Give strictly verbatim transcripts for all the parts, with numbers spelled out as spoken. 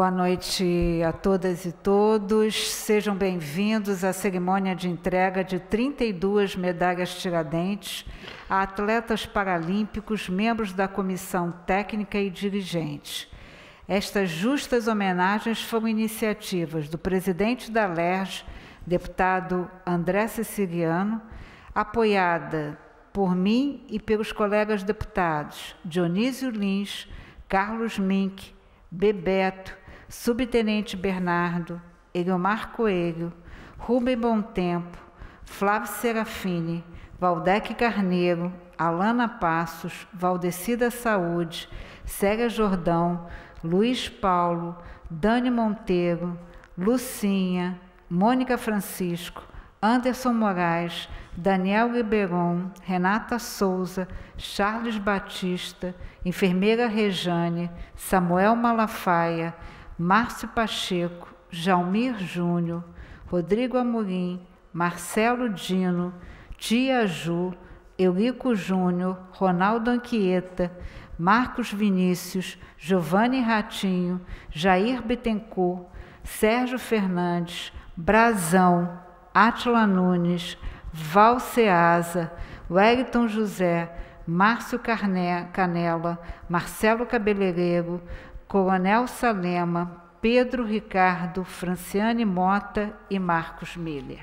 Boa noite a todas e todos. Sejam bem-vindos à cerimônia de entrega de trinta e duas medalhas Tiradentes a atletas paralímpicos, membros da comissão técnica e dirigentes. Estas justas homenagens foram iniciativas do presidente da L E R J, deputado André Siciliano, apoiada por mim e pelos colegas deputados Dionísio Lins, Carlos Mink, Bebeto, Subtenente Bernardo, Eliomar Coelho, Rubem Bontempo, Flávio Serafini, Valdec Carneiro, Alana Passos, Valdecida Saúde, Célia Jordão, Luiz Paulo, Dani Monteiro, Lucinha, Mônica Francisco, Anderson Moraes, Daniel Riberon, Renata Souza, Charles Batista, enfermeira Rejane, Samuel Malafaia, Márcio Pacheco, Jalmir Júnior, Rodrigo Amorim, Marcelo Dino, Tia Ju, Eurico Júnior, Ronaldo Anchieta, Marcos Vinícius, Giovanni Ratinho, Jair Bittencourt, Sérgio Fernandes, Brazão, Átila Nunes, Val Ceasa, Wellington José, Márcio Carne- Canela, Marcelo Cabeleireiro, Coronel Salema, Pedro Ricardo, Franciane Mota e Marcos Miller.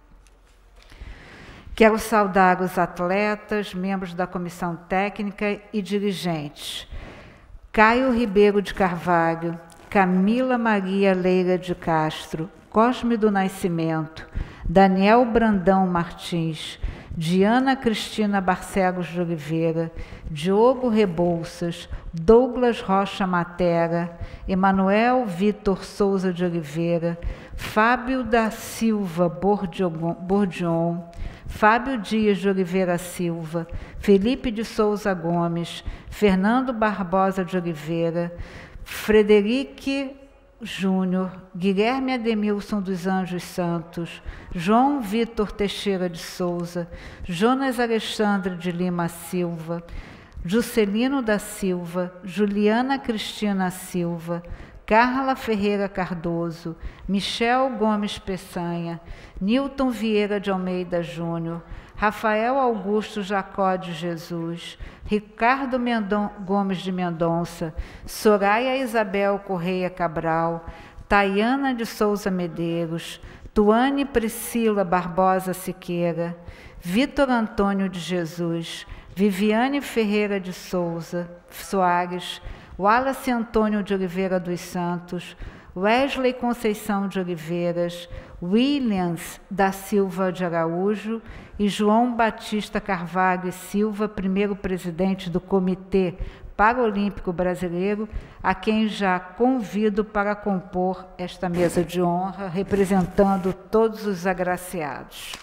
Quero saudar os atletas, membros da comissão técnica e dirigentes. Caio Ribeiro de Carvalho, Camila Maria Leira de Castro, Cosme do Nascimento, Daniel Brandão Martins, Diana Cristina Barcelos de Oliveira, Diogo Rebouças, Douglas Rocha Matera, Emanuel Vitor Souza de Oliveira, Fábio da Silva Bordion, Fábio Dias de Oliveira Silva, Felipe de Souza Gomes, Fernando Barbosa de Oliveira, Frederique Júnior, Guilherme Ademilson dos Anjos Santos, João Vitor Teixeira de Souza, Jonas Alexandre de Lima Silva, Juscelino da Silva, Juliana Cristina Silva, Carla Ferreira Cardoso, Michel Gomes Peçanha, Nilton Vieira de Almeida Júnior, Rafael Augusto Jacó de Jesus, Ricardo Mendon, Gomes de Mendonça, Soraya Isabel Correia Cabral, Tayana de Souza Medeiros, Tuane Priscila Barbosa Siqueira, Vitor Antônio de Jesus, Viviane Ferreira de Souza Soares, Wallace Antônio de Oliveira dos Santos, Wesley Conceição de Oliveiras, Williams da Silva de Araújo e João Batista Carvalho e Silva, primeiro presidente do Comitê Paralímpico Brasileiro, a quem já convido para compor esta mesa de honra, representando todos os agraciados.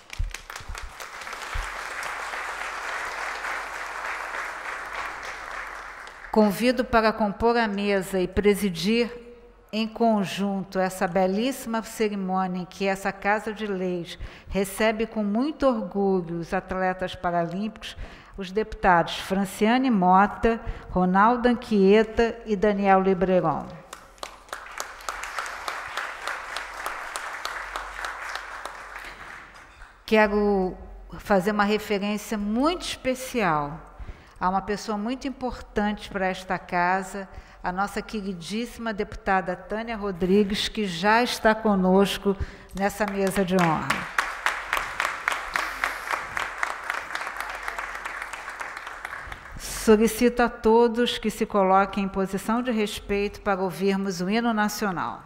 Convido para compor a mesa e presidir em conjunto essa belíssima cerimônia em que essa Casa de Leis recebe com muito orgulho os atletas paralímpicos, os deputados Franciane Mota, Ronaldo Anchieta e Daniel Libreron. Quero fazer uma referência muito especial a uma pessoa muito importante para esta casa, a nossa queridíssima deputada Tânia Rodrigues, que já está conosco nessa mesa de honra. Solicito a todos que se coloquem em posição de respeito para ouvirmos o hino nacional.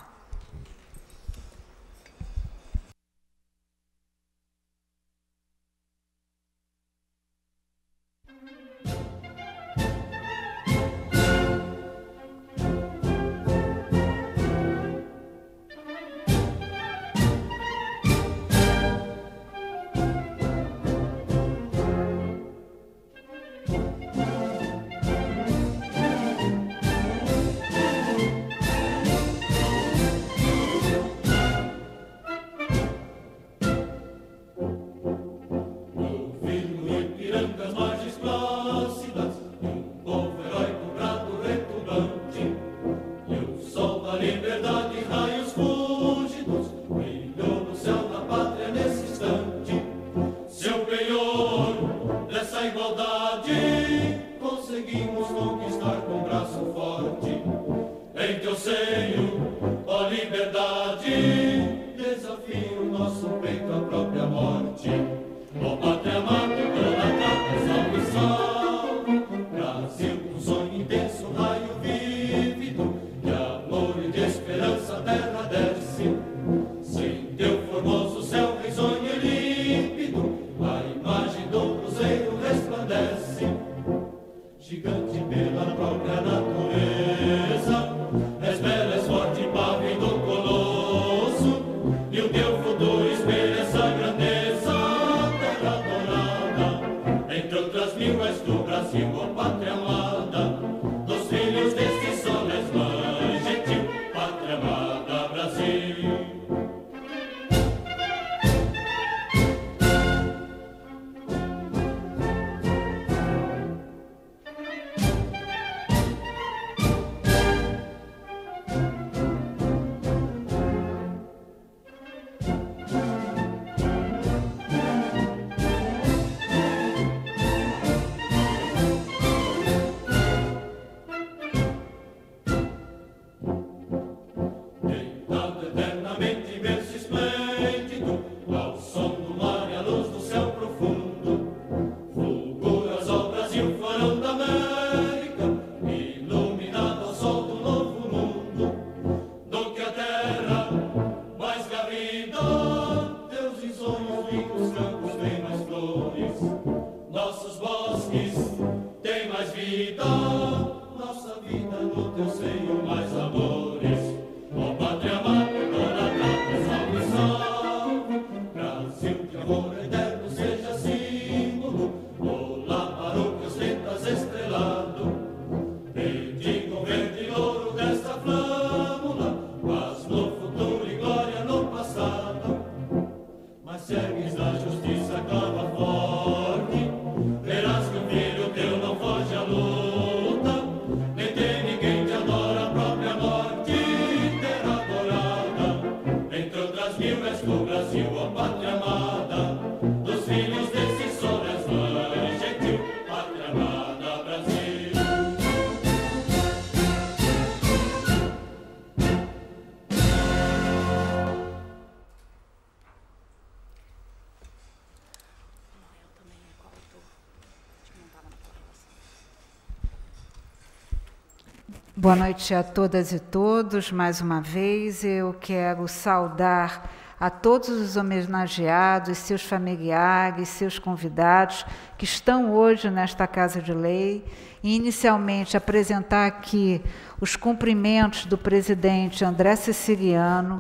a própria morte. Ó pátria amada, toda capa, salve, salve. Brasil, um sonho intenso, um raio vívido, de amor e de esperança a terra desce. Sem teu formoso céu risonho e límpido, a imagem do cruzeiro resplandece. Gigante pela própria natureza, és bela, és forte, pavio do colosso, e o teu futuro espelha essa grandeza, terra dourada. Entre outras mil és do Brasil, ó pátria amada, dos filhos deste sol és mãe gentil, pátria amada, Brasil. Boa noite a todas e todos. Mais uma vez, eu quero saudar a todos os homenageados, seus familiares, seus convidados que estão hoje nesta Casa de Lei e, inicialmente, apresentar aqui os cumprimentos do presidente André Siciliano,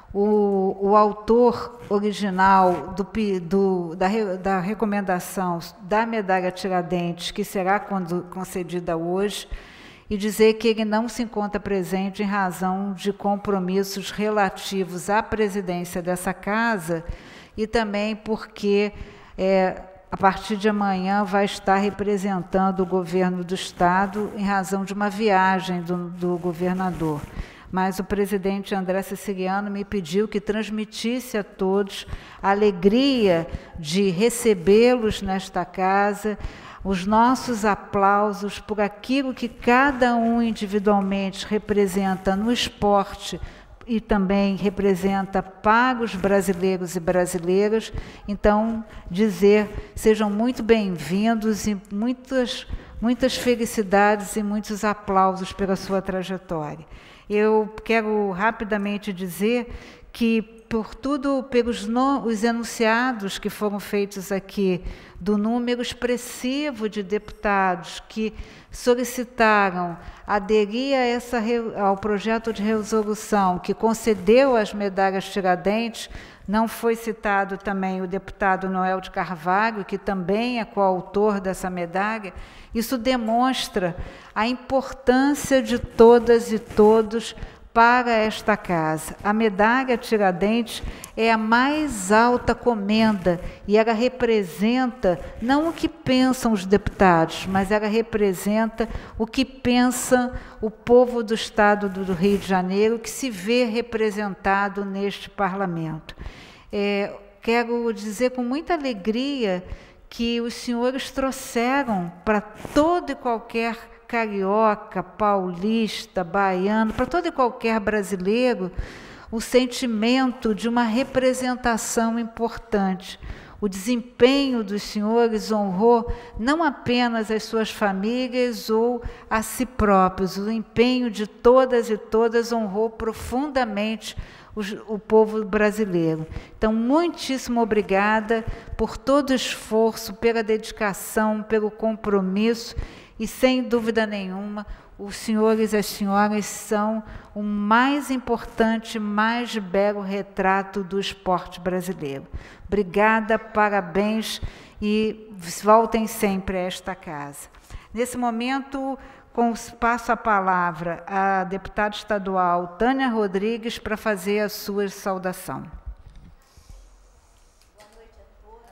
o, o autor original do, do, da, da recomendação da medalha Tiradentes, que será concedida hoje, e dizer que ele não se encontra presente em razão de compromissos relativos à presidência dessa casa e também porque, é, a partir de amanhã, vai estar representando o governo do Estado em razão de uma viagem do, do governador. Mas o presidente André Siciliano me pediu que transmitisse a todos a alegria de recebê-los nesta casa, os nossos aplausos por aquilo que cada um individualmente representa no esporte e também representa para os brasileiros e brasileiras. Então, dizer, sejam muito bem-vindos e muitas, muitas felicidades e muitos aplausos pela sua trajetória. Eu quero rapidamente dizer que, por tudo, pelos no, os enunciados que foram feitos aqui, do número expressivo de deputados que solicitaram aderir a essa, ao projeto de resolução que concedeu as medalhas Tiradentes, não foi citado também o deputado Noel de Carvalho, que também é coautor dessa medalha. Isso demonstra a importância de todas e todos para esta casa. A medalha Tiradentes é a mais alta comenda e ela representa não o que pensam os deputados, mas ela representa o que pensa o povo do Estado do Rio de Janeiro, que se vê representado neste parlamento. É, quero dizer com muita alegria que os senhores trouxeram para todo e qualquer carioca, paulista, baiano, para todo e qualquer brasileiro, o sentimento de uma representação importante. O desempenho dos senhores honrou não apenas as suas famílias ou a si próprios, o empenho de todas e todas honrou profundamente o povo brasileiro. Então, muitíssimo obrigada por todo o esforço, pela dedicação, pelo compromisso, e sem dúvida nenhuma, os senhores e as senhoras são o mais importante, mais belo retrato do esporte brasileiro. Obrigada, parabéns e voltem sempre a esta casa. Nesse momento, passo a palavra à deputada estadual Tânia Rodrigues para fazer a sua saudação. Boa noite a todos.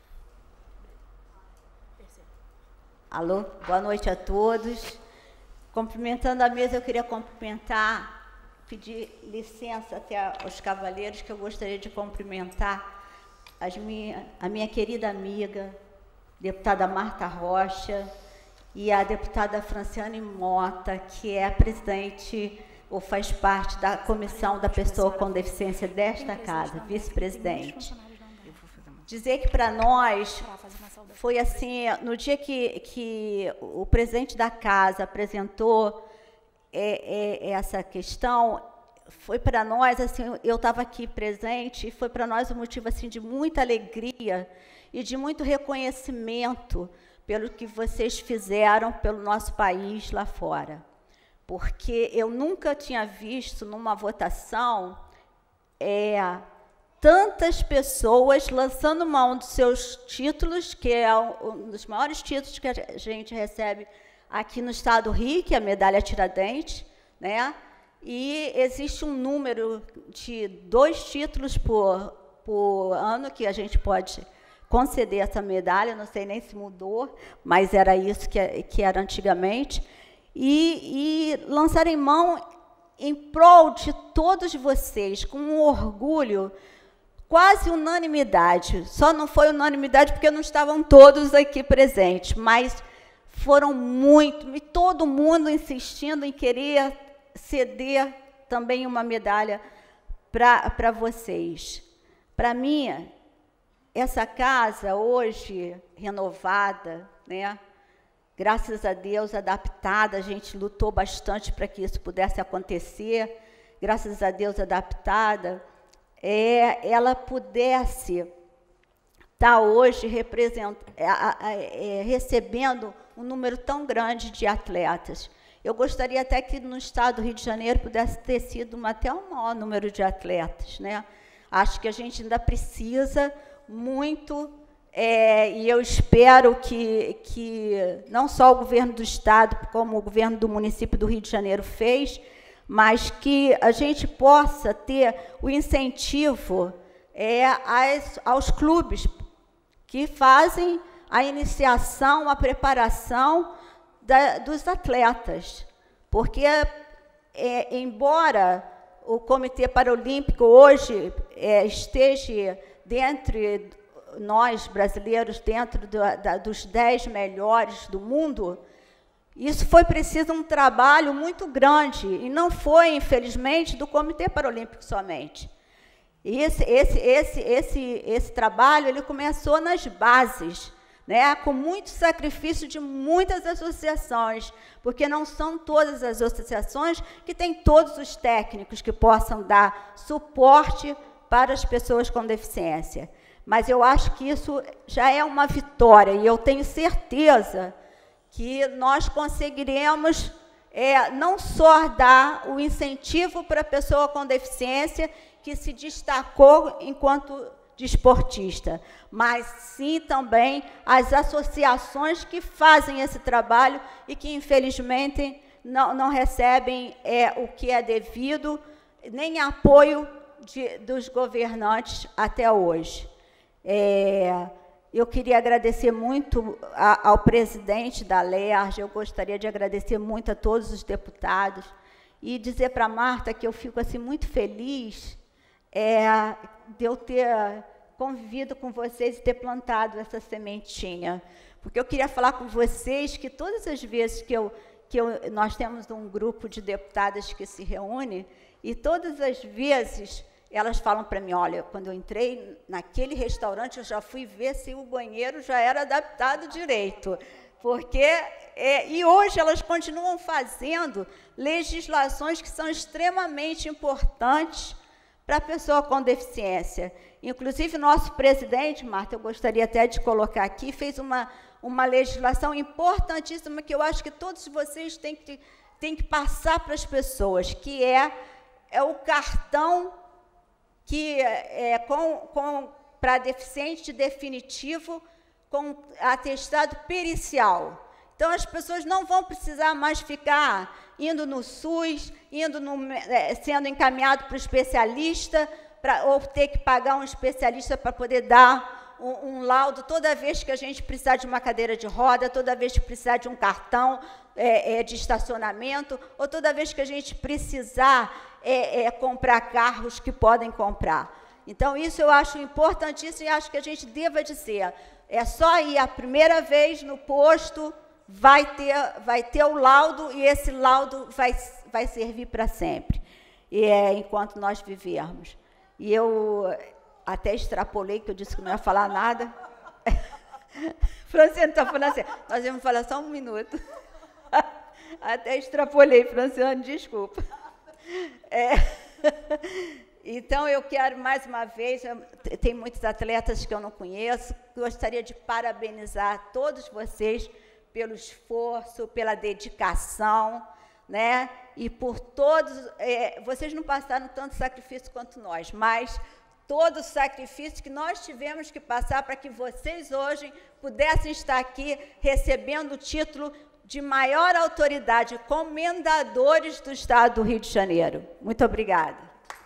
Alô, boa noite a todos. Cumprimentando a mesa, eu queria cumprimentar, pedir licença até aos cavaleiros, que eu gostaria de cumprimentar as minha, a minha querida amiga, deputada Marta Rocha, e a deputada Franciane Mota, que é a presidente, ou faz parte da comissão da pessoa com deficiência desta casa, vice-presidente. Dizer que para nós foi assim, no dia que, que o presidente da casa apresentou é, é, essa questão, foi para nós, assim, eu estava aqui presente, e foi para nós um motivo assim, de muita alegria e de muito reconhecimento pelo que vocês fizeram pelo nosso país lá fora. Porque eu nunca tinha visto numa votação é, tantas pessoas lançando mão dos seus títulos, que é um dos maiores títulos que a gente recebe aqui no estado do Rio, que é a medalha Tiradentes, né? E existe um número de dois títulos por, por ano que a gente pode conceder essa medalha, não sei nem se mudou, mas era isso que, que era antigamente, e, e lançarem mão em prol de todos vocês, com um orgulho, quase unanimidade. Só não foi unanimidade porque não estavam todos aqui presentes, mas foram muito, e todo mundo insistindo em querer ceder também uma medalha para vocês. Para mim, essa casa, hoje, renovada, né, graças a Deus, adaptada, a gente lutou bastante para que isso pudesse acontecer, graças a Deus, adaptada, é, ela pudesse estar hoje represent, é, é, recebendo um número tão grande de atletas. Eu gostaria até que no estado do Rio de Janeiro pudesse ter sido uma, até um maior número de atletas, né? Acho que a gente ainda precisa muito, é, e eu espero que, que não só o governo do estado, como o governo do município do Rio de Janeiro fez, mas que a gente possa ter o incentivo é, aos, aos clubes que fazem a iniciação, a preparação da, dos atletas. Porque, é, embora o Comitê Paralímpico hoje é, esteja dentre nós, brasileiros, dentro do, da, dos dez melhores do mundo, isso foi preciso um trabalho muito grande, e não foi, infelizmente, do Comitê Paralímpico somente. E esse, esse, esse, esse, esse trabalho ele começou nas bases, né, com muito sacrifício de muitas associações, porque não são todas as associações que têm todos os técnicos que possam dar suporte para as pessoas com deficiência. Mas eu acho que isso já é uma vitória, e eu tenho certeza que nós conseguiremos é, não só dar o incentivo para a pessoa com deficiência que se destacou enquanto desportista, mas sim também as associações que fazem esse trabalho e que, infelizmente, não, não recebem é, o que é devido, nem apoio de, dos governantes até hoje. É, eu queria agradecer muito a, ao presidente da L E R J, eu gostaria de agradecer muito a todos os deputados e dizer para a Marta que eu fico assim, muito feliz é, de eu ter convivido com vocês e ter plantado essa sementinha. Porque eu queria falar com vocês que todas as vezes que, eu, que eu, nós temos um grupo de deputadas que se reúne, E todas as vezes elas falam para mim, olha, quando eu entrei naquele restaurante, eu já fui ver se o banheiro já era adaptado direito. Porque, é, e hoje elas continuam fazendo legislações que são extremamente importantes para a pessoa com deficiência. Inclusive, nosso presidente, Marta, eu gostaria até de colocar aqui, fez uma, uma legislação importantíssima que eu acho que todos vocês têm que, têm que passar para as pessoas, que é, é o cartão que é, com, com, para deficiente definitivo com atestado pericial. Então, as pessoas não vão precisar mais ficar indo no SUS, indo no, é, sendo encaminhado para o especialista, pra, ou ter que pagar um especialista para poder dar um, um laudo toda vez que a gente precisar de uma cadeira de roda, toda vez que precisar de um cartão é, é, de estacionamento, ou toda vez que a gente precisar é, é, comprar carros que podem comprar. Então, isso eu acho importantíssimo e acho que a gente deva dizer, é só ir a primeira vez no posto, vai ter, vai ter o laudo e esse laudo vai, vai servir para sempre, e é, enquanto nós vivermos. E eu até extrapolei, que eu disse que não ia falar nada. Franciane está falando assim, nós vamos falar só um minuto. Até extrapolei, Franciane, desculpa. É, então, eu quero, mais uma vez, eu, tem muitos atletas que eu não conheço, gostaria de parabenizar todos vocês pelo esforço, pela dedicação, né? E por todos, é, vocês não passaram tanto sacrifício quanto nós, mas todo o sacrifício que nós tivemos que passar para que vocês hoje pudessem estar aqui recebendo o título de maior autoridade, comendadores do Estado do Rio de Janeiro. Muito obrigada.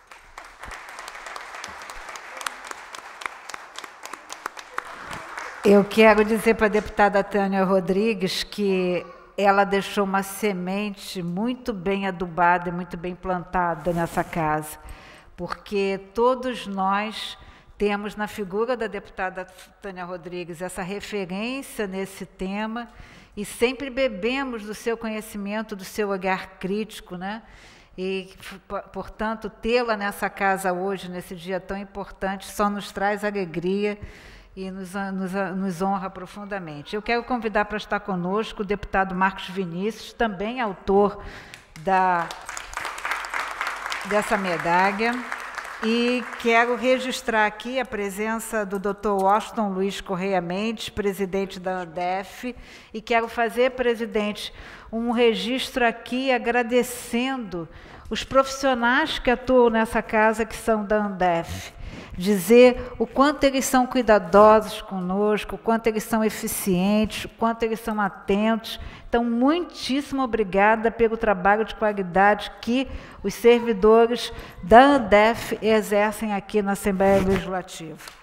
Eu quero dizer para a deputada Tânia Rodrigues que ela deixou uma semente muito bem adubada e muito bem plantada nessa casa, porque todos nós temos na figura da deputada Tânia Rodrigues essa referência nesse tema e sempre bebemos do seu conhecimento, do seu olhar crítico, né? E, portanto, tê-la nessa casa hoje, nesse dia tão importante, só nos traz alegria e nos, nos, nos honra profundamente. Eu quero convidar para estar conosco o deputado Marcos Vinícius, também autor da, dessa medalha, e quero registrar aqui a presença do doutor Washington Luiz Correia Mendes, presidente da ANDEF, e quero fazer, presidente, um registro aqui agradecendo os profissionais que atuam nessa casa, que são da ANDEF. Dizer o quanto eles são cuidadosos conosco, o quanto eles são eficientes, o quanto eles são atentos. Então, muitíssimo obrigada pelo trabalho de qualidade que os servidores da ANDEF exercem aqui na Assembleia Legislativa.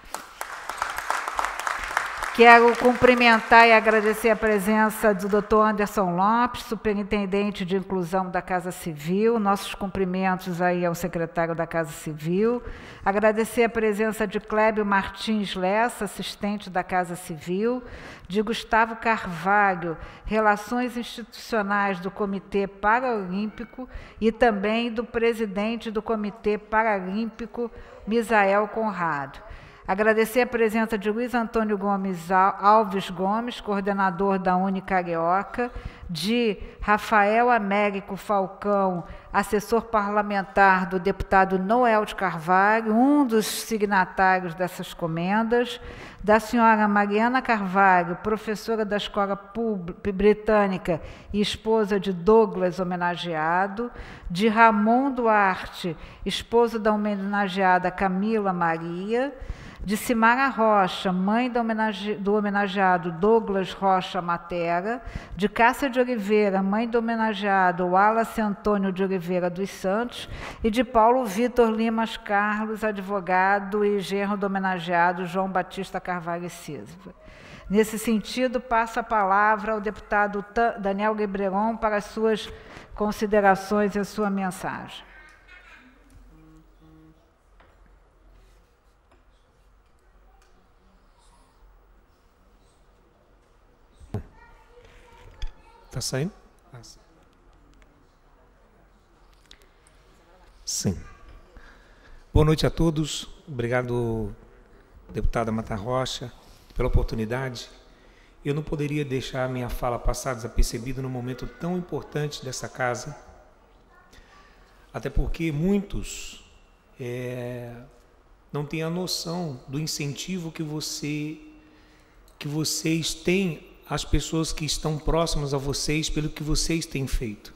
Quero cumprimentar e agradecer a presença do doutor Anderson Lopes, superintendente de inclusão da Casa Civil, nossos cumprimentos aí ao secretário da Casa Civil, agradecer a presença de Clébio Martins Lessa, assistente da Casa Civil, de Gustavo Carvalho, Relações Institucionais do Comitê Paralímpico e também do presidente do Comitê Paralímpico, Misael Conrado. Agradecer a presença de Luiz Antônio Gomes Alves Gomes, coordenador da Unicarioca, de Rafael Américo Falcão, assessor parlamentar do deputado Noel de Carvalho, um dos signatários dessas comendas, da senhora Mariana Carvalho, professora da Escola Britânica e esposa de Douglas, homenageado, de Ramon Duarte, esposo da homenageada Camila Maria, de Simara Rocha, mãe do, homenage... do homenageado Douglas Rocha Matera, de Cássia de Oliveira, mãe do homenageado Wallace Antônio de Oliveira dos Santos, e de Paulo Vitor Limas Carlos, advogado e genro do homenageado João Batista Carvalho e Silva. Nesse sentido, passo a palavra ao deputado Daniel Gebreron para as suas considerações e a sua mensagem. Está saindo? Ah, sim. Sim. Boa noite a todos. Obrigado, deputada Marta Rocha, pela oportunidade. Eu não poderia deixar a minha fala passar desapercebida num momento tão importante dessa casa, até porque muitos é, não têm a noção do incentivo que, você, que vocês têm às pessoas que estão próximas a vocês pelo que vocês têm feito.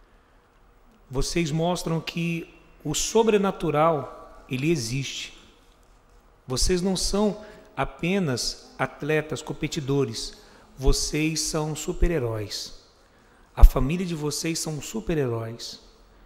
Vocês mostram que o sobrenatural, ele existe. Vocês não são apenas atletas, competidores. Vocês são super-heróis. A família de vocês são super-heróis.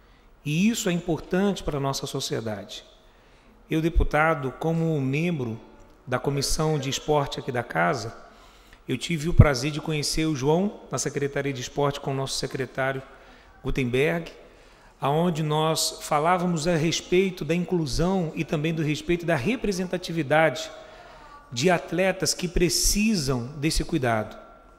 E isso é importante para a nossa sociedade. Eu, deputado, como membro da Comissão de Esporte aqui da Casa, eu tive o prazer de conhecer o João na Secretaria de Esporte com o nosso secretário Gutenberg, aonde nós falávamos a respeito da inclusão e também do respeito da representatividade de atletas que precisam desse cuidado.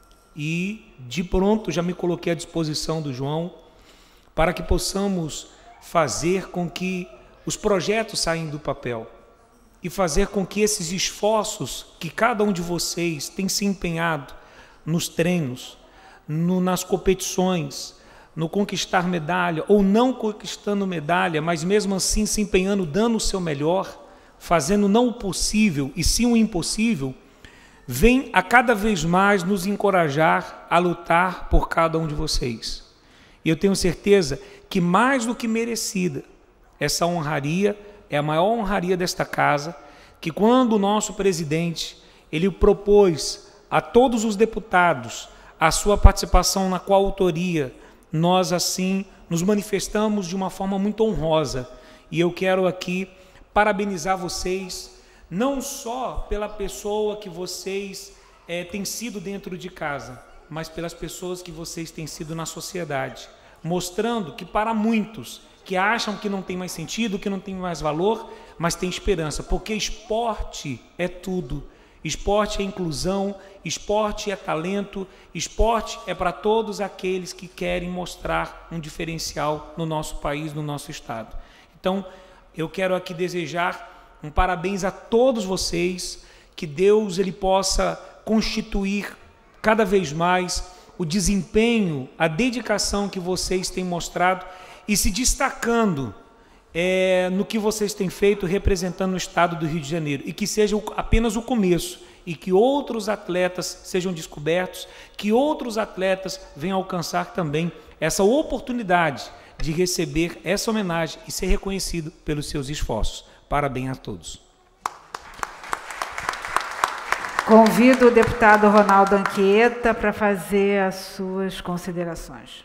E, de pronto, já me coloquei à disposição do João para que possamos fazer com que os projetos saiam do papel e fazer com que esses esforços que cada um de vocês tem se empenhado nos treinos, no, nas competições, no conquistar medalha ou não conquistando medalha, mas mesmo assim se empenhando, dando o seu melhor, fazendo não o possível e sim o impossível, vem a cada vez mais nos encorajar a lutar por cada um de vocês. E eu tenho certeza que mais do que merecida, essa honraria é a maior honraria desta casa, que quando o nosso presidente, ele propôs a todos os deputados a sua participação na coautoria, nós assim nos manifestamos de uma forma muito honrosa. E eu quero aqui parabenizar vocês, não só pela pessoa que vocês é, têm sido dentro de casa, mas pelas pessoas que vocês têm sido na sociedade, mostrando que para muitos que acham que não tem mais sentido, que não tem mais valor, mas tem esperança, porque esporte é tudo. Esporte é inclusão, esporte é talento, esporte é para todos aqueles que querem mostrar um diferencial no nosso país, no nosso estado. Então, eu quero aqui desejar um parabéns a todos vocês, que Deus ele possa constituir cada vez mais o desempenho, a dedicação que vocês têm mostrado e se destacando é, no que vocês têm feito representando o estado do Rio de Janeiro, e que seja apenas o começo, e que outros atletas sejam descobertos, que outros atletas venham alcançar também essa oportunidade de receber essa homenagem e ser reconhecido pelos seus esforços. Parabéns a todos. Convido o deputado Ronaldo Anchieta para fazer as suas considerações.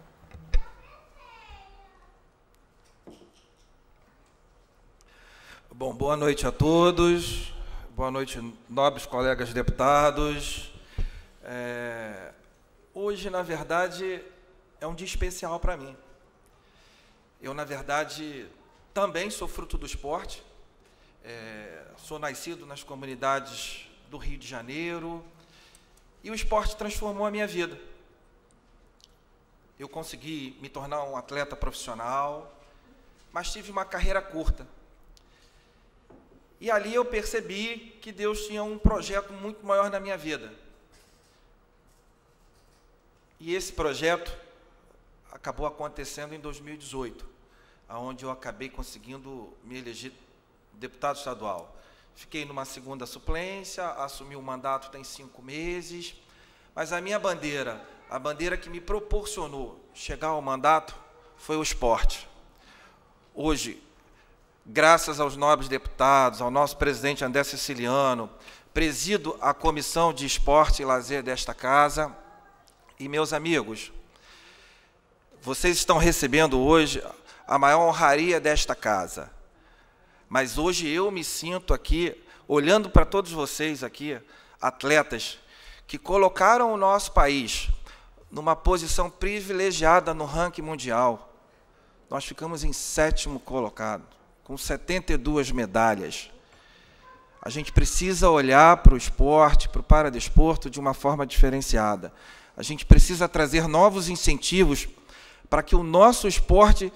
Bom, boa noite a todos, boa noite, nobres colegas deputados. É, hoje, na verdade, é um dia especial para mim. Eu, na verdade, também sou fruto do esporte, é, sou nascido nas comunidades do Rio de Janeiro, e o esporte transformou a minha vida. Eu consegui me tornar um atleta profissional, mas tive uma carreira curta. E ali eu percebi que Deus tinha um projeto muito maior na minha vida. E esse projeto acabou acontecendo em dois mil e dezoito, onde eu acabei conseguindo me eleger deputado estadual. Fiquei numa segunda suplência, assumi o mandato tem cinco meses, mas a minha bandeira, a bandeira que me proporcionou chegar ao mandato, foi o esporte. Hoje, graças aos nobres deputados, ao nosso presidente André Siciliano, presido a Comissão de Esporte e Lazer desta casa. E, meus amigos, vocês estão recebendo hoje a maior honraria desta casa. Mas hoje eu me sinto aqui, olhando para todos vocês aqui, atletas, que colocaram o nosso país numa posição privilegiada no ranking mundial. Nós ficamos em sétimo colocado, com setenta e duas medalhas. A gente precisa olhar para o esporte, para o paradesporto de uma forma diferenciada. A gente precisa trazer novos incentivos para que o nosso esporte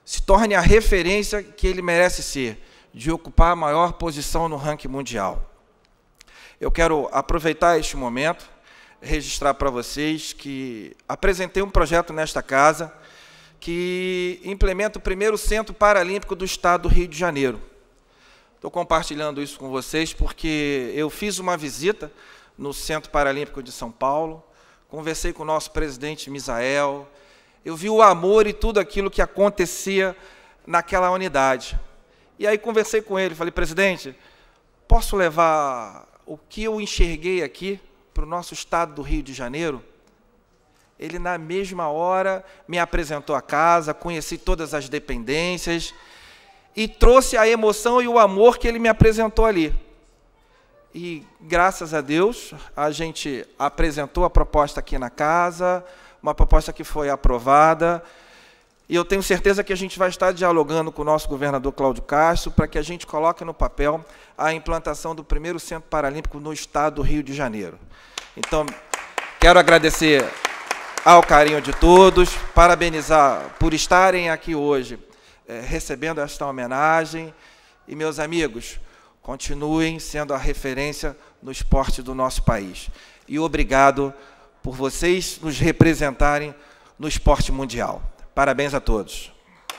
se torne a referência que ele merece ser, de ocupar a maior posição no ranking mundial. Eu quero aproveitar este momento, registrar para vocês que apresentei um projeto nesta casa que implementa o primeiro Centro Paralímpico do Estado do Rio de Janeiro. Estou compartilhando isso com vocês porque eu fiz uma visita no Centro Paralímpico de São Paulo, conversei com o nosso presidente Misael, eu vi o amor e tudo aquilo que acontecia naquela unidade. E aí conversei com ele, falei, presidente, posso levar o que eu enxerguei aqui para o nosso estado do Rio de Janeiro? Ele, na mesma hora, me apresentou a casa, conheci todas as dependências e trouxe a emoção e o amor que ele me apresentou ali. E, graças a Deus, a gente apresentou a proposta aqui na casa, uma proposta que foi aprovada, e eu tenho certeza que a gente vai estar dialogando com o nosso governador Cláudio Castro para que a gente coloque no papel a implantação do primeiro Centro Paralímpico no estado do Rio de Janeiro. Então, quero agradecer ao carinho de todos, parabenizar por estarem aqui hoje, é, recebendo esta homenagem. E, meus amigos, continuem sendo a referência no esporte do nosso país. E obrigado por vocês nos representarem no esporte mundial. Parabéns a todos.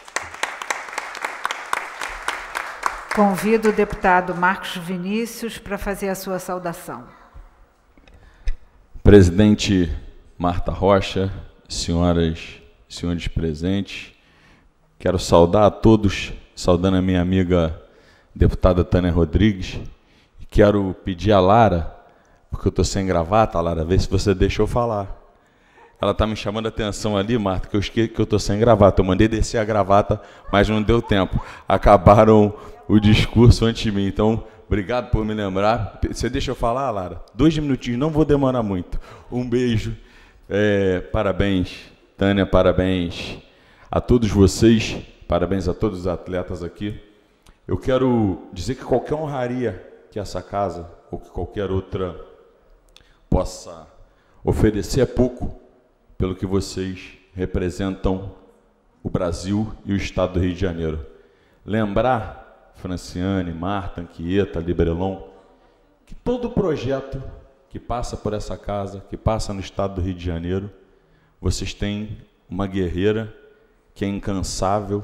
Convido o deputado Marcos Vinícius para fazer a sua saudação. Presidente Marta Rocha, senhoras e senhores presentes, quero saudar a todos, saudando a minha amiga deputada Tânia Rodrigues, e quero pedir a Lara, porque eu estou sem gravata, Lara, vê se você deixou falar. Ela está me chamando a atenção ali, Marta, que eu esqueci que eu estou sem gravata. Eu mandei descer a gravata, mas não deu tempo. Acabaram o discurso antes de mim. Então, obrigado por me lembrar. Você deixa eu falar, Lara? Dois minutinhos, não vou demorar muito. Um beijo. É, parabéns, Tânia, parabéns a todos vocês. Parabéns a todos os atletas aqui. Eu quero dizer que qualquer honraria que essa casa, ou que qualquer outra, possa oferecer é pouco, pelo que vocês representam o Brasil e o Estado do Rio de Janeiro. Lembrar, Franciane, Marta, Anquieta, Librelon, que todo projeto que passa por essa casa, que passa no Estado do Rio de Janeiro, vocês têm uma guerreira que é incansável,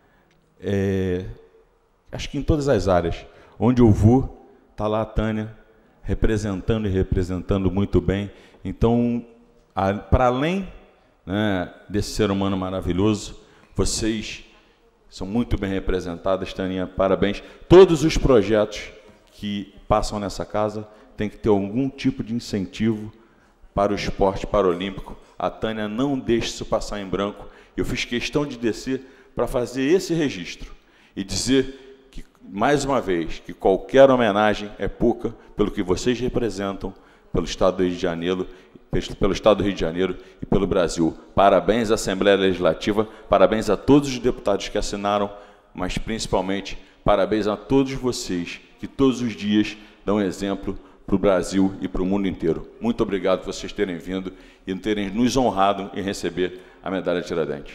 é, acho que em todas as áreas. Onde eu vou, está lá a Tânia, representando e representando muito bem. Então, para além, né, desse ser humano maravilhoso, vocês são muito bem representadas, Taninha, parabéns. Todos os projetos que passam nessa casa têm que ter algum tipo de incentivo para o esporte paralímpico. A Tânia não deixa isso passar em branco. Eu fiz questão de descer para fazer esse registro e dizer que, mais uma vez, que qualquer homenagem é pouca pelo que vocês representam pelo Estado do Rio de Janeiro, pelo Estado do Rio de Janeiro e pelo Brasil. Parabéns à Assembleia Legislativa, parabéns a todos os deputados que assinaram, mas principalmente parabéns a todos vocês que todos os dias dão exemplo para o Brasil e para o mundo inteiro. Muito obrigado por vocês terem vindo e terem nos honrado em receber a medalha Tiradentes.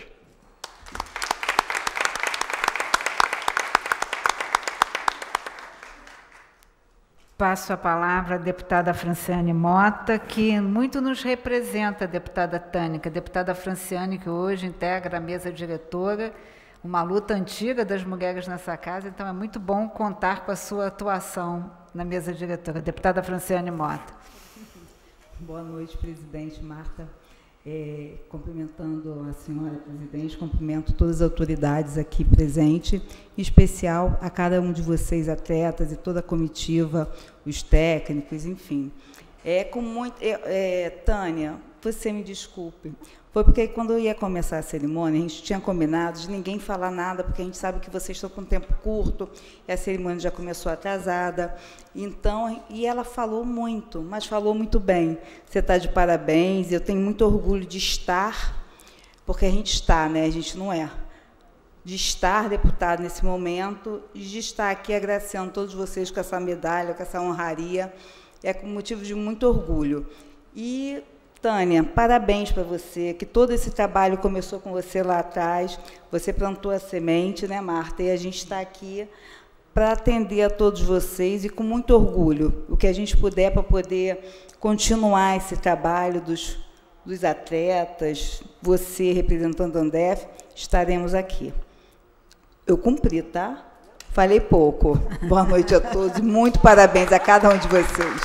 Passo a palavra à deputada Franciane Mota, que muito nos representa, a deputada Tânica, a deputada Franciane, que hoje integra a mesa diretora, uma luta antiga das mulheres nessa casa, então é muito bom contar com a sua atuação na mesa diretora. Deputada Franciane Mota. Boa noite, presidente Marta. É, cumprimentando a senhora presidente, cumprimento todas as autoridades aqui presentes, em especial a cada um de vocês, atletas, e toda a comitiva, os técnicos, enfim. É, com muito, é, é, Tânia, você me desculpe, foi porque quando eu ia começar a cerimônia, a gente tinha combinado de ninguém falar nada, porque a gente sabe que vocês estão com um tempo curto, e a cerimônia já começou atrasada, então, e ela falou muito, mas falou muito bem. Você está de parabéns, eu tenho muito orgulho de estar, porque a gente está, né? A gente não é. De estar deputado nesse momento, e de estar aqui agraciando todos vocês com essa medalha, com essa honraria, é com motivo de muito orgulho. E Tânia, parabéns para você, que todo esse trabalho começou com você lá atrás, você plantou a semente, né, Marta? E a gente está aqui para atender a todos vocês e com muito orgulho, o que a gente puder para poder continuar esse trabalho dos, dos atletas, você representando a Andef, estaremos aqui. Eu cumpri, tá? Falei pouco. Boa noite a todos, muito parabéns a cada um de vocês.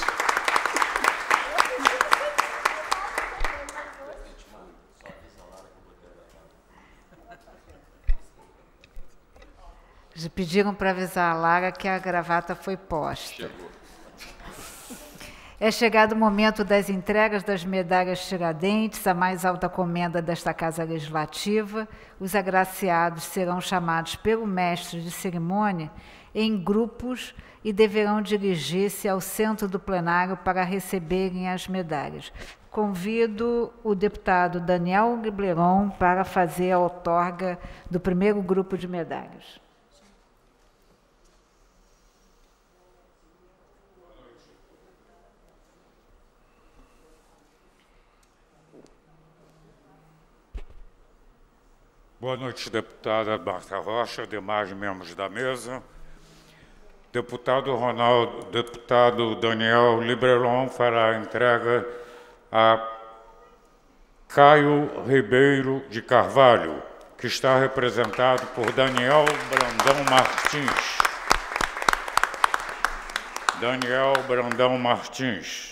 Pediram para avisar a Lara que a gravata foi posta. Chegou. É chegado o momento das entregas das medalhas Tiradentes, a mais alta comenda desta Casa Legislativa. Os agraciados serão chamados pelo mestre de cerimônia em grupos e deverão dirigir-se ao centro do plenário para receberem as medalhas. Convido o deputado Daniel Libleron para fazer a outorga do primeiro grupo de medalhas. Boa noite, deputada Marta Rocha, demais membros da mesa. Deputado Ronaldo, deputado Daniel Libleron fará a entrega a Caio Ribeiro de Carvalho, que está representado por Daniel Brandão Martins. Daniel Brandão Martins.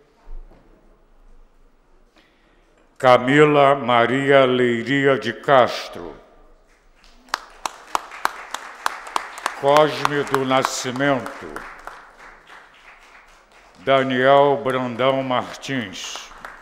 Camila Maria Leiria de Castro. Cosme do Nascimento. Daniel Brandão Martins.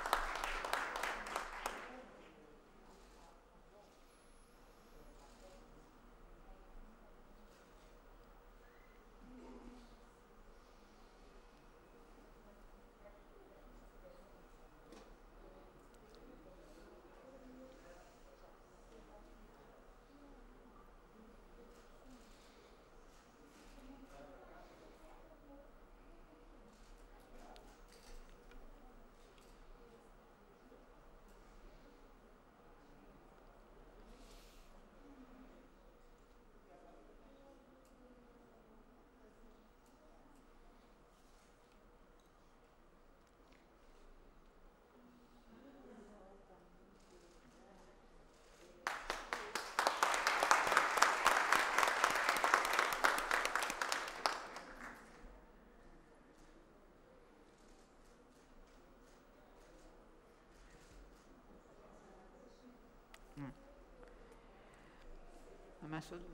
Mas tudo...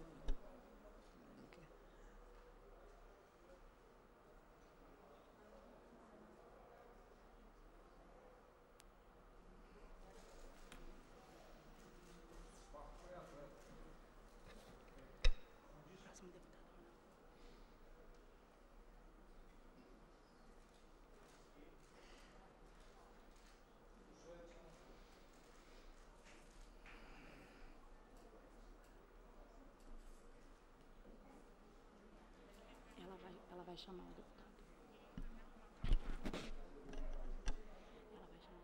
Ela vai chamar o deputado. Ela vai chamar.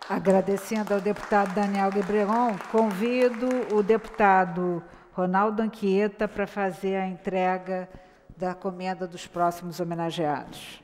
Agradecendo ao deputado Daniel Libreron, convido o deputado Ronaldo Anchieta para fazer a entrega da comenda dos próximos homenageados.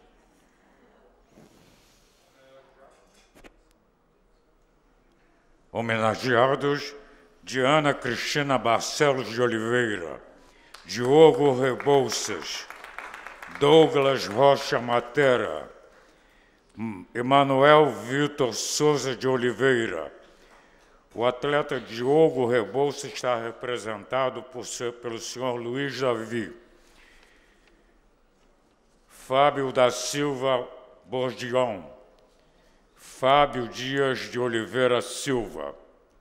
Homenageados: Diana Cristina Barcelos de Oliveira, Diogo Rebouças, Douglas Rocha Matera, Emanuel Vitor Souza de Oliveira. O atleta Diogo Rebouças está representado por ser, pelo senhor Luiz Davi. Fábio da Silva Bordion, Fábio Dias de Oliveira Silva.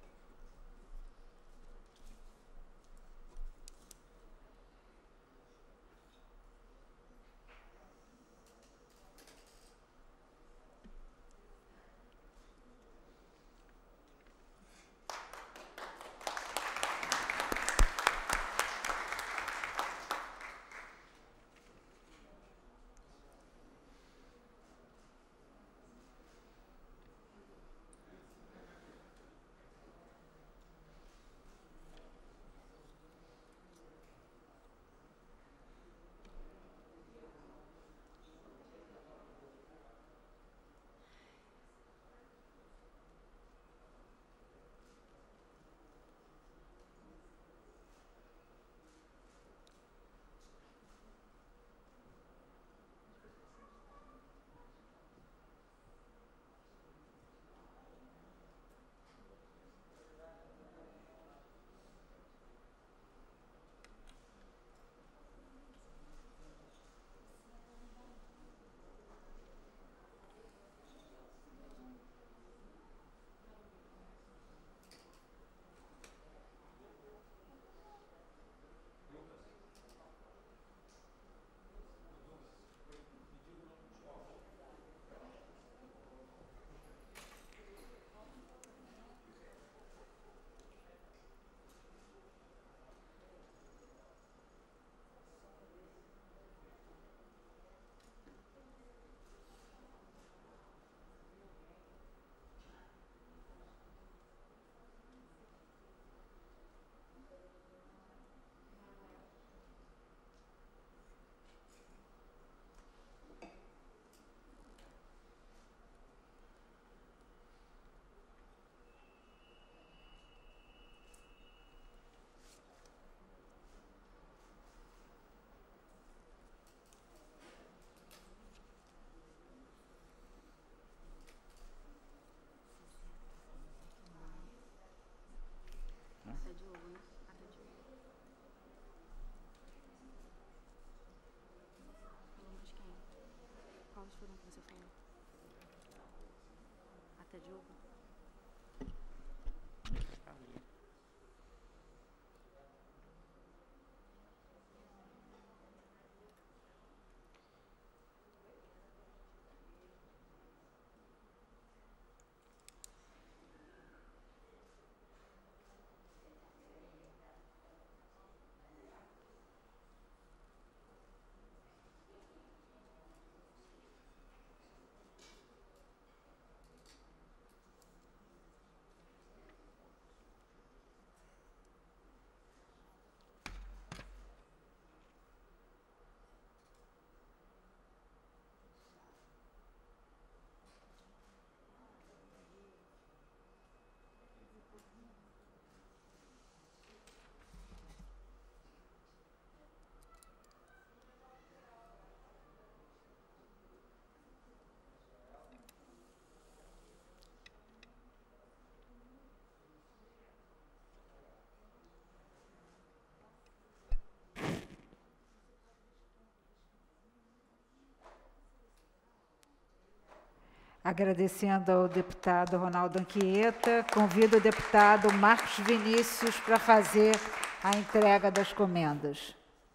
Agradecendo ao deputado Ronaldo Anchieta, convido o deputado Marcos Vinícius para fazer a entrega das comendas.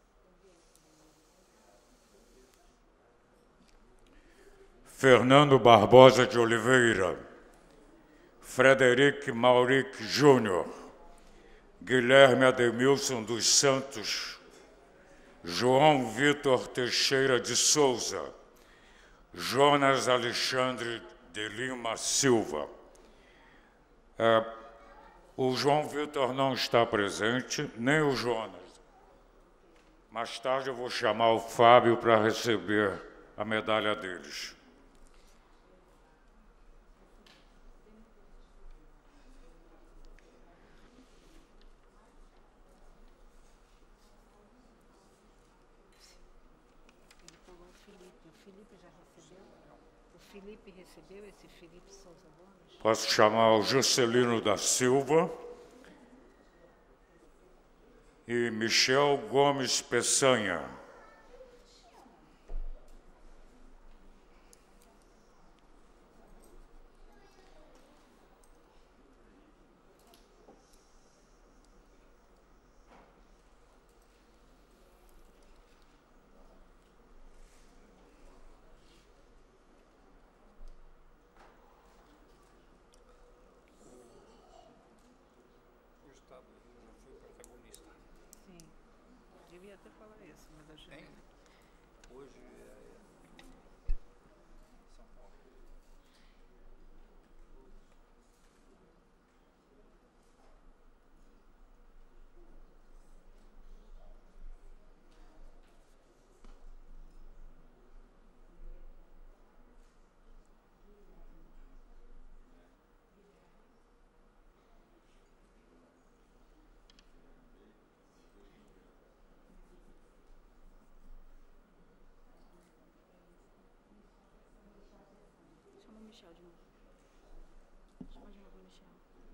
Fernando Barbosa de Oliveira, Frederic Mauric Júnior, Guilherme Ademilson dos Santos, João Vitor Teixeira de Souza, Jonas Alexandre de Lima Silva, É, o João Vitor não está presente, nem o Jonas. Mais tarde eu vou chamar o Fábio para receber a medalha deles. Felipe recebeu esse Felipe Souza Gomes? Posso chamar o Juscelino da Silva e Michel Gomes Peçanha. Devia até falar isso, mas acho que Hoje é São Paulo. Chama o Michel de novo. Chama de novo o Michel.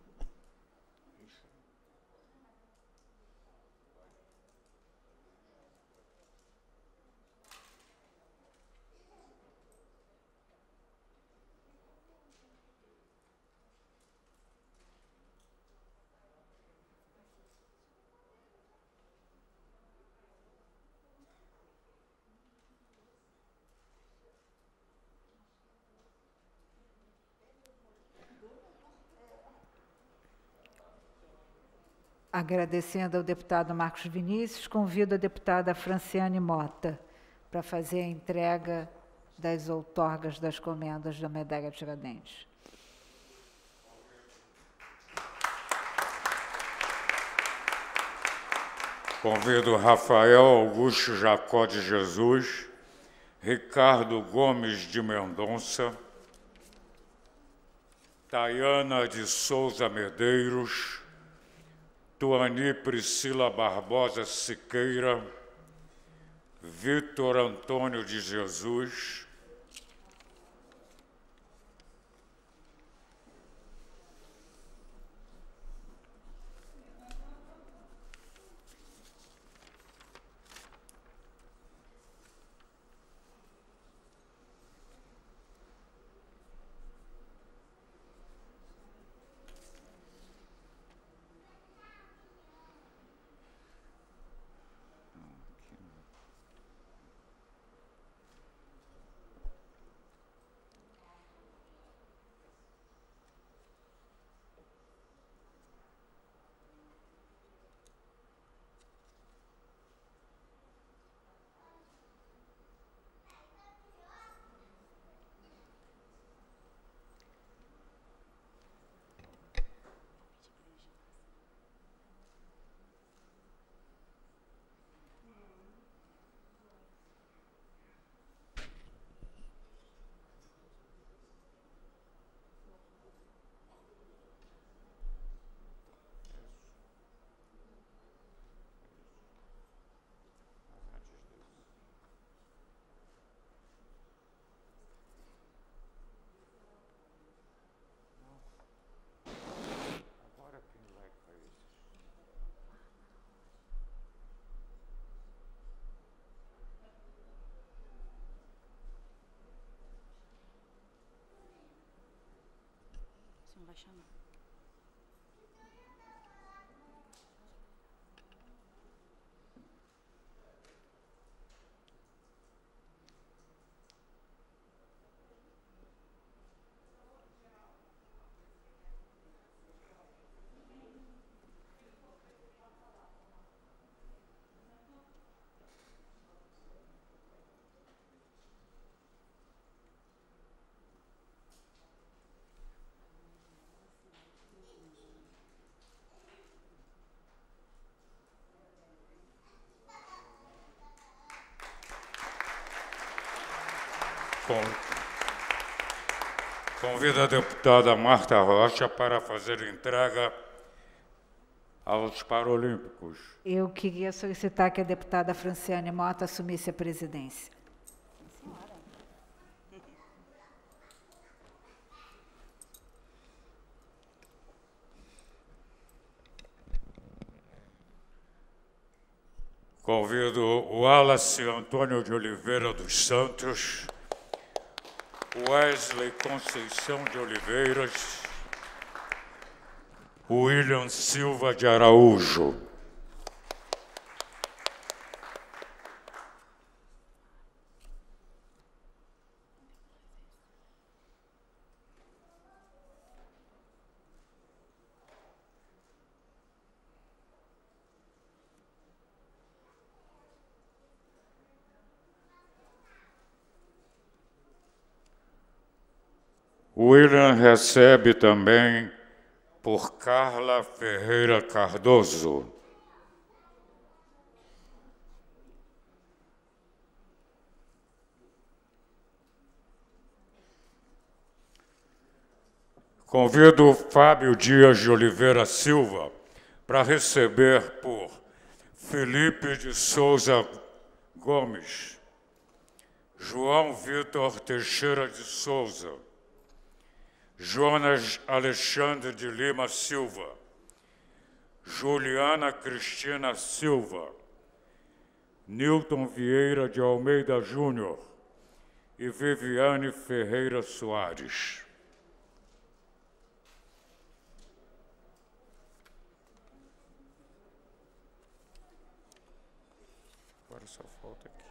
Agradecendo ao deputado Marcos Vinícius, convido a deputada Franciane Mota para fazer a entrega das outorgas das comendas da Medalha Tiradentes. Convido Rafael Augusto Jacó de Jesus, Ricardo Gomes de Mendonça, Tayana de Souza Medeiros, Tuani Priscila Barbosa Siqueira, Vitor Antônio de Jesus, Você não vai chamar. Convido a deputada Marta Rocha para fazer entrega aos Paralímpicos. Eu queria solicitar que a deputada Franciane Mota assumisse a presidência. Convido o Wallace Antônio de Oliveira dos Santos, Wesley Conceição de Oliveiras, William Silva de Araújo. William recebe também por Carla Ferreira Cardoso. Convido Fábio Dias de Oliveira Silva para receber por Felipe de Souza Gomes, João Vitor Teixeira de Souza, Jonas Alexandre de Lima Silva, Juliana Cristina Silva, Nilton Vieira de Almeida Júnior e Viviane Ferreira Soares. Agora só falta aqui.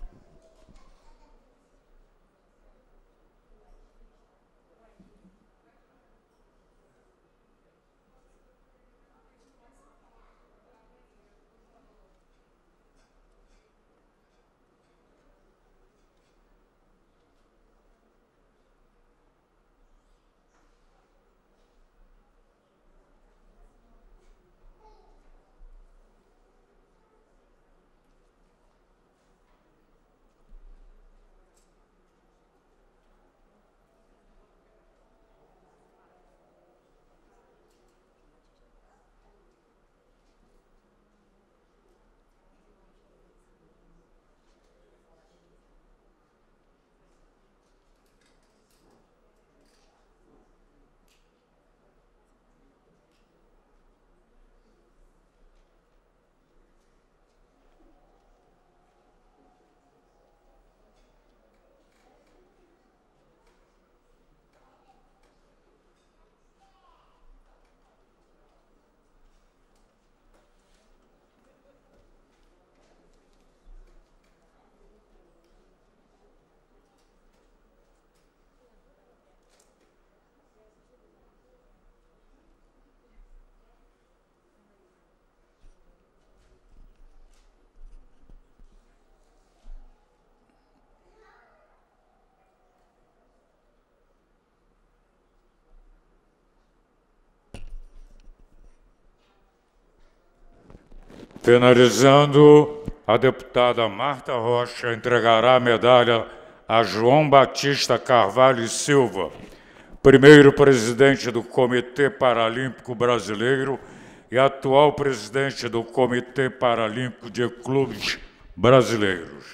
Finalizando, a deputada Marta Rocha entregará a medalha a João Batista Carvalho e Silva, primeiro presidente do Comitê Paralímpico Brasileiro e atual presidente do Comitê Paralímpico de Clubes Brasileiros.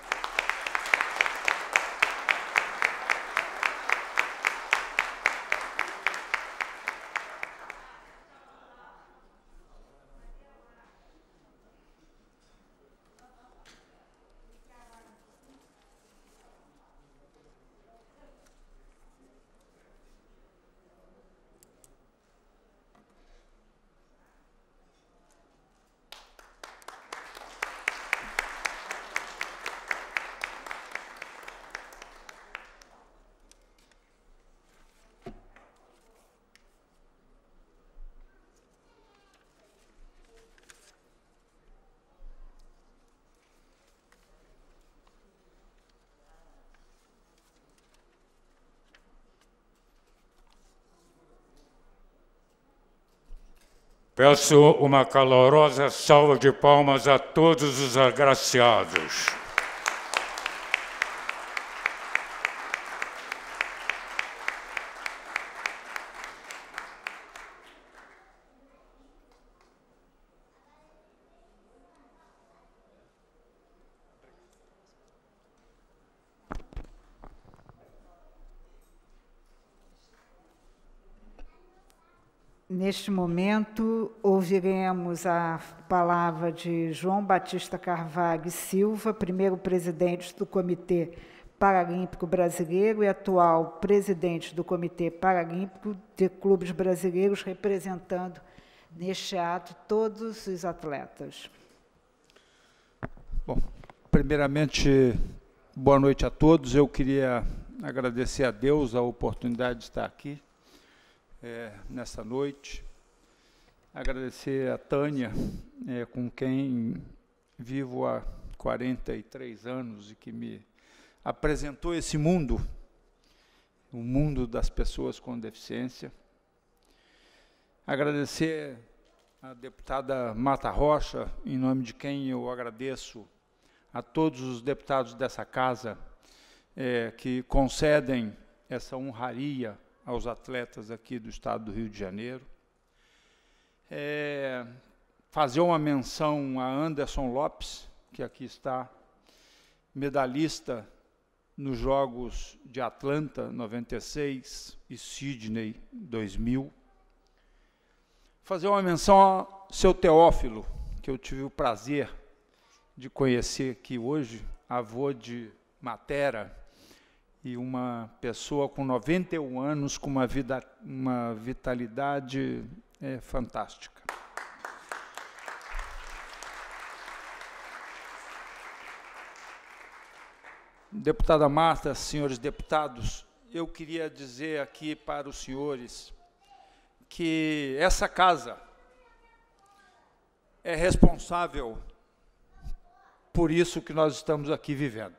Peço uma calorosa salva de palmas a todos os agraciados. Neste momento, ouviremos a palavra de João Batista Carvalho Silva, primeiro presidente do Comitê Paralímpico Brasileiro e atual presidente do Comitê Paralímpico de Clubes Brasileiros, representando neste ato todos os atletas. Bom, primeiramente, boa noite a todos. Eu queria agradecer a Deus a oportunidade de estar aqui é, nessa noite. Agradecer a Tânia, é, com quem vivo há quarenta e três anos e que me apresentou esse mundo, o mundo das pessoas com deficiência. Agradecer a deputada Marta Rocha, em nome de quem eu agradeço a todos os deputados dessa casa é, que concedem essa honraria aos atletas aqui do Estado do Rio de Janeiro. É, fazer uma menção a Anderson Lopes, que aqui está, medalhista nos Jogos de Atlanta, noventa e seis, e Sydney, dois mil. Fazer uma menção ao seu Teófilo, que eu tive o prazer de conhecer aqui hoje, avô de Matera, e uma pessoa com noventa e um anos, com uma, vida, uma vitalidade é, fantástica. Deputada Marta, senhores deputados, eu queria dizer aqui para os senhores que essa casa é responsável por isso que nós estamos aqui vivendo.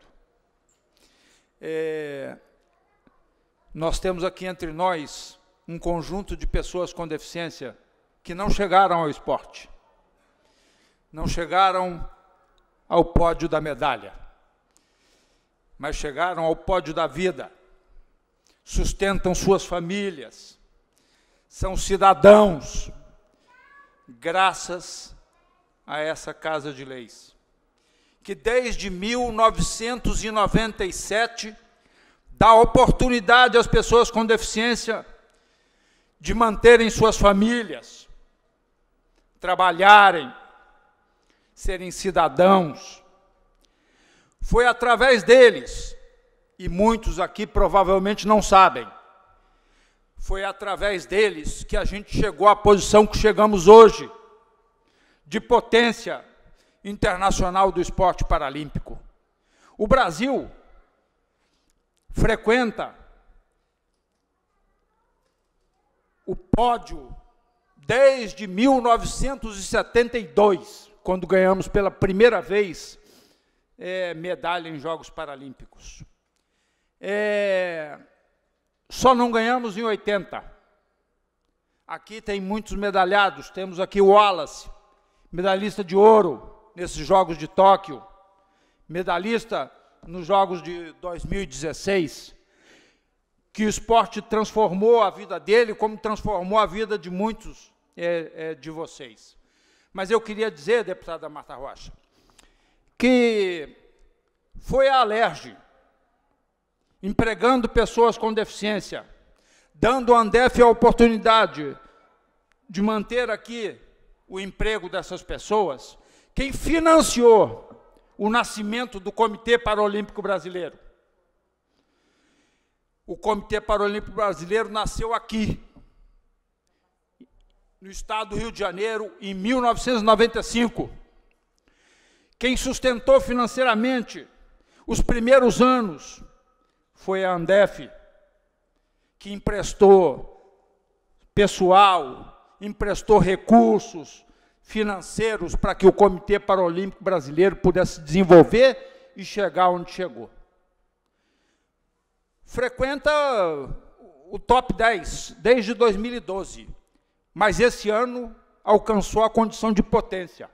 É, nós temos aqui entre nós um conjunto de pessoas com deficiência que não chegaram ao esporte, não chegaram ao pódio da medalha, mas chegaram ao pódio da vida, sustentam suas famílias, são cidadãos, graças a essa Casa de Leis, que desde mil novecentos e noventa e sete dá oportunidade às pessoas com deficiência de manterem suas famílias, trabalharem, serem cidadãos. Foi através deles, e muitos aqui provavelmente não sabem, foi através deles que a gente chegou à posição que chegamos hoje, de potência internacional do esporte paralímpico. O Brasil frequenta o pódio desde mil novecentos e setenta e dois, quando ganhamos pela primeira vez é, medalha em Jogos Paralímpicos. É, Só não ganhamos em oitenta. Aqui tem muitos medalhados. Temos aqui o Wallace, medalhista de ouro nesses Jogos de Tóquio, medalhista nos Jogos de dois mil e dezesseis, que o esporte transformou a vida dele, como transformou a vida de muitos é, é, de vocês. Mas eu queria dizer, deputada Marta Rocha, que foi a Alerj, empregando pessoas com deficiência, dando à Andef a oportunidade de manter aqui o emprego dessas pessoas, quem financiou o nascimento do Comitê Paralímpico Brasileiro. O Comitê Paralímpico Brasileiro nasceu aqui, no estado do Rio de Janeiro, em mil novecentos e noventa e cinco. Quem sustentou financeiramente os primeiros anos foi a Andef, que emprestou pessoal, emprestou recursos financeiros para que o Comitê Paralímpico Brasileiro pudesse desenvolver e chegar onde chegou. Frequenta o top dez desde dois mil e doze, mas esse ano alcançou a condição de potência.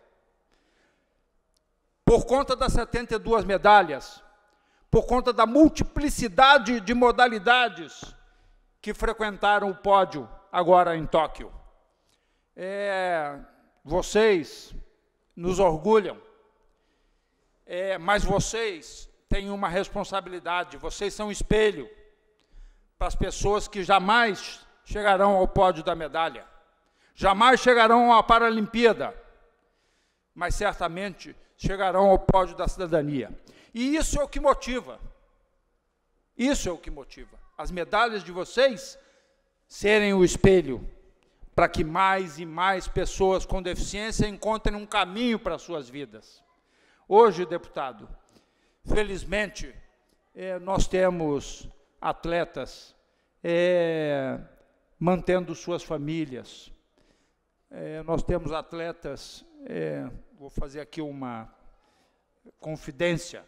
Por conta das setenta e duas medalhas, por conta da multiplicidade de modalidades que frequentaram o pódio agora em Tóquio. É, vocês nos orgulham, é, mas vocês têm uma responsabilidade, vocês são um espelho para as pessoas que jamais chegarão ao pódio da medalha. Jamais chegarão à Paralimpíada, mas certamente chegarão ao pódio da cidadania. E isso é o que motiva. Isso é o que motiva. As medalhas de vocês serem o espelho para que mais e mais pessoas com deficiência encontrem um caminho para as suas vidas. Hoje, deputado, felizmente, eh, nós temos atletas eh, mantendo suas famílias. Eh, nós temos atletas, eh, vou fazer aqui uma confidência,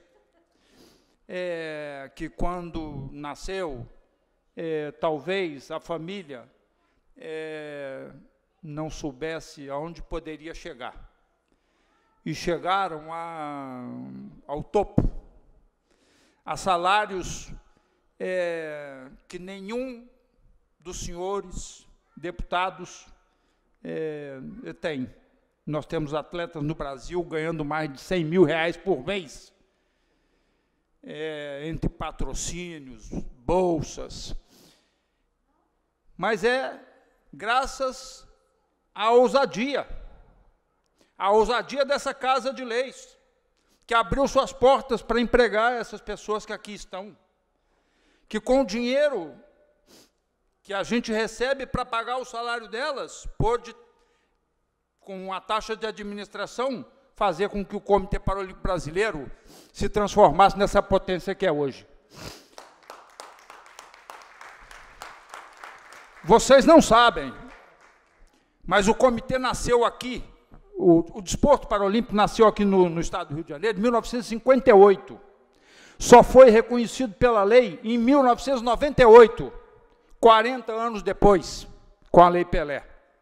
é, que quando nasceu, é, talvez a família é, não soubesse aonde poderia chegar. E chegaram a, ao topo, a salários é, que nenhum dos senhores deputados é, tem. Nós temos atletas no Brasil ganhando mais de cem mil reais por mês, é, entre patrocínios, bolsas. Mas é graças à ousadia, à ousadia dessa Casa de Leis, que abriu suas portas para empregar essas pessoas que aqui estão, que com o dinheiro que a gente recebe para pagar o salário delas, pôde, com a taxa de administração, fazer com que o Comitê Paralímpico Brasileiro se transformasse nessa potência que é hoje. Vocês não sabem, mas o comitê nasceu aqui, o, o Desporto Paralímpico nasceu aqui no, no estado do Rio de Janeiro, em mil novecentos e cinquenta e oito. Só foi reconhecido pela lei em mil novecentos e noventa e oito, quarenta anos depois, com a Lei Pelé.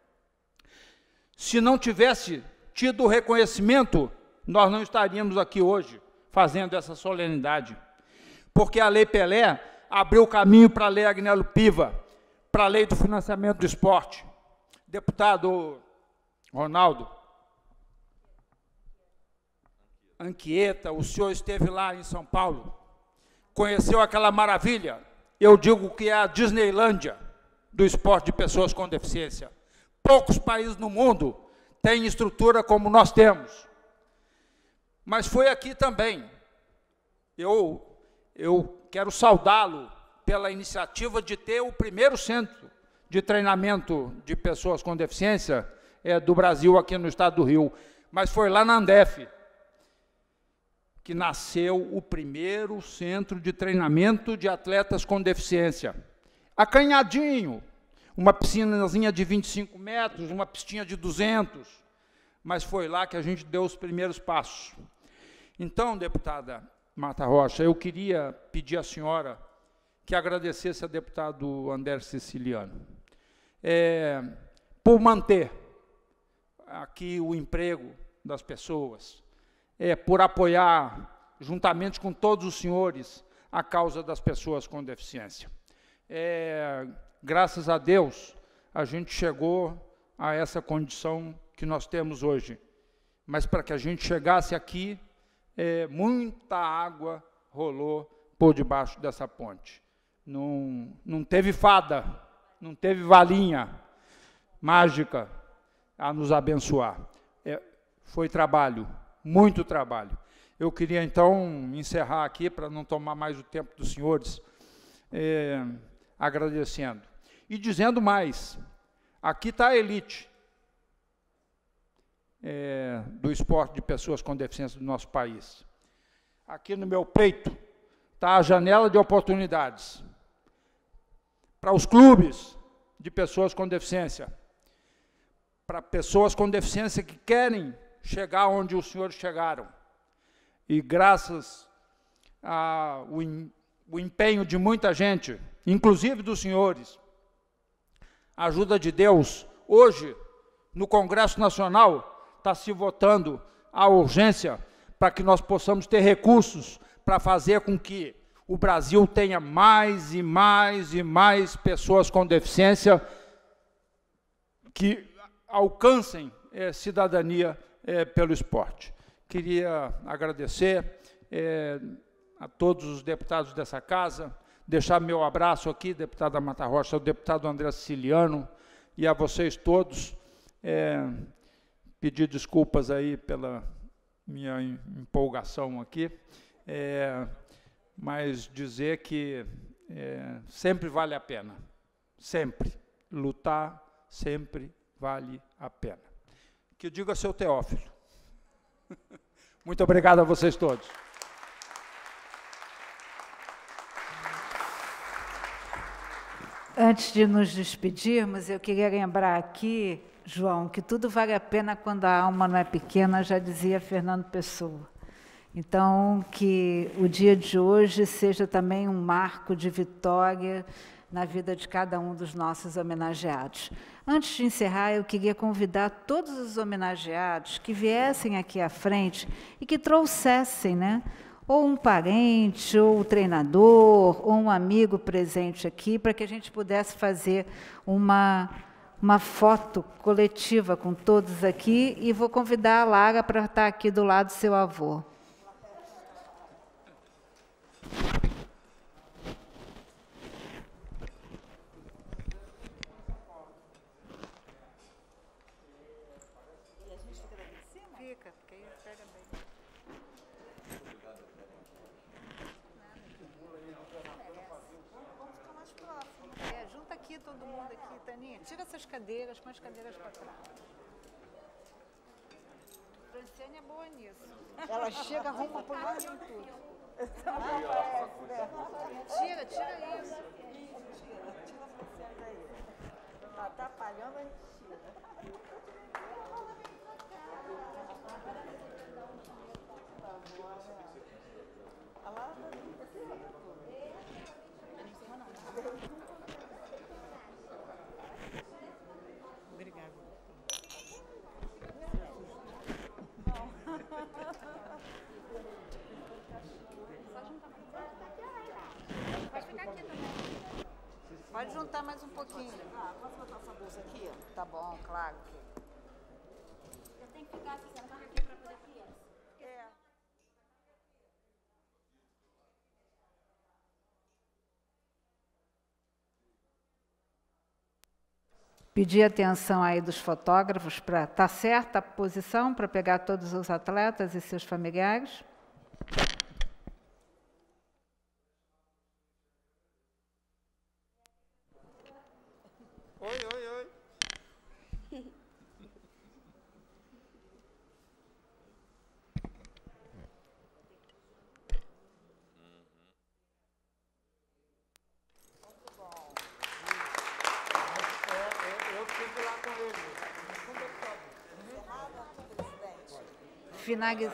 Se não tivesse tido o reconhecimento, nós não estaríamos aqui hoje fazendo essa solenidade, porque a Lei Pelé abriu o caminho para a Lei Agnello Piva, para a Lei do Financiamento do Esporte. Deputado Ronaldo Anchieta, o senhor esteve lá em São Paulo, conheceu aquela maravilha, eu digo que é a Disneylândia do esporte de pessoas com deficiência. Poucos países no mundo têm estrutura como nós temos. Mas foi aqui também. Eu, eu quero saudá-lo pela iniciativa de ter o primeiro centro de treinamento de pessoas com deficiência é, do Brasil, aqui no estado do Rio. Mas foi lá na Andef que nasceu o primeiro centro de treinamento de atletas com deficiência. Acanhadinho, uma piscinazinha de vinte e cinco metros, uma pistinha de duzentos, mas foi lá que a gente deu os primeiros passos. Então, deputada Marta Rocha, eu queria pedir à senhora que agradecesse ao deputado André Siciliano é, por manter aqui o emprego das pessoas, é, por apoiar, juntamente com todos os senhores, a causa das pessoas com deficiência. É, graças a Deus, a gente chegou a essa condição que nós temos hoje. Mas para que a gente chegasse aqui, é, muita água rolou por debaixo dessa ponte. Não, não teve fada, não teve valinha mágica a nos abençoar. É, foi trabalho, muito trabalho. Eu queria, então, encerrar aqui, para não tomar mais o tempo dos senhores, é, agradecendo. E dizendo mais, aqui está a elite é, do esporte de pessoas com deficiência do nosso país. Aqui no meu peito está a janela de oportunidades para os clubes de pessoas com deficiência, para pessoas com deficiência que querem chegar onde os senhores chegaram. E graças ao o empenho de muita gente, inclusive dos senhores, a ajuda de Deus, hoje, no Congresso Nacional, está se votando a urgência para que nós possamos ter recursos para fazer com que o Brasil tenha mais e mais e mais pessoas com deficiência que alcancem é, cidadania é, pelo esporte. Queria agradecer é, a todos os deputados dessa casa, deixar meu abraço aqui, deputada Marta Rocha, ao deputado André Siciliano, e a vocês todos, É, pedir desculpas aí pela minha empolgação aqui, é, mas dizer que é, sempre vale a pena, sempre. Lutar sempre vale a pena. Que diga seu Teófilo. Muito obrigado a vocês todos. Antes de nos despedirmos, eu queria lembrar aqui, João, que tudo vale a pena quando a alma não é pequena, já dizia Fernando Pessoa. Então, que o dia de hoje seja também um marco de vitória na vida de cada um dos nossos homenageados. Antes de encerrar, eu queria convidar todos os homenageados que viessem aqui à frente e que trouxessem, né, ou um parente, ou um treinador, ou um amigo presente aqui, para que a gente pudesse fazer uma, uma foto coletiva com todos aqui, e vou convidar a Lara para estar aqui do lado do seu avô. Fica, porque aí pega bem. É, junta aqui todo mundo aqui, Taninha. Tira essas cadeiras, põe as cadeiras para trás. Franciane é boa nisso. Ela chega, arruma por lá e tudo. Tira, tira isso. Tira, tira a Franciane daí. Tá atrapalhando, a gente tira. Obrigada. Pode ficar aqui também. Pode juntar mais um pouquinho. Ah, posso botar essa bolsa aqui? Tá bom, claro. Eu tenho que ficar aqui, você não tá aqui para poder criança. É. Pedir atenção aí dos fotógrafos para estar certa a posição, para pegar todos os atletas e seus familiares. Oi, oi, oi. Finaliz...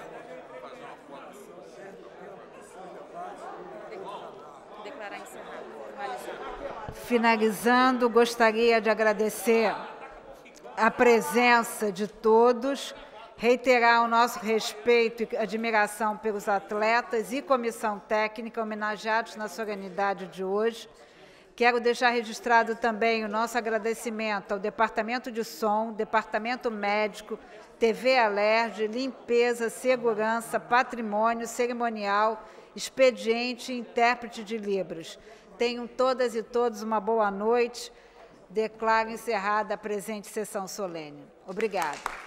Declarar encerrado. Finalizando. Finalizando, gostaria de agradecer a presença de todos, reiterar o nosso respeito e admiração pelos atletas e comissão técnica homenageados na solenidade de hoje. Quero deixar registrado também o nosso agradecimento ao Departamento de Som, Departamento Médico, T V Alerj, Limpeza, Segurança, Patrimônio, Cerimonial, Expediente e Intérprete de Libras. Tenham todas e todos uma boa noite. Declaro encerrada a presente sessão solene. Obrigada.